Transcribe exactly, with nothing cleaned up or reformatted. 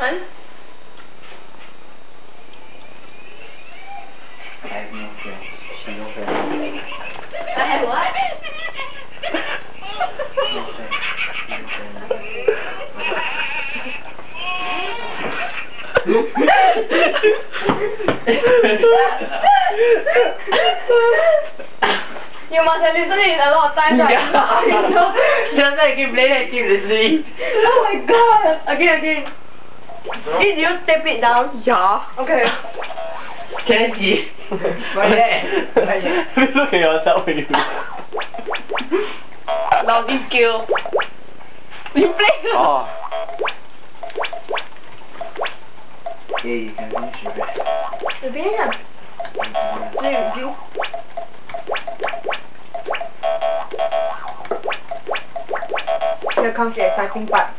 Huh? I have no friends. She no friends. I have what? No friends. You must have listened it a lot of times, right? Yeah. You know? Just like you play that keep listening. Oh my god! Again, again. Did you tape it down? Yeah. Okay. Can I see? Look at yourself when you do. Lousy skill. You play. Oh. Yeah, you can finish your best. You finish ah? Play with you. Here comes the exciting part.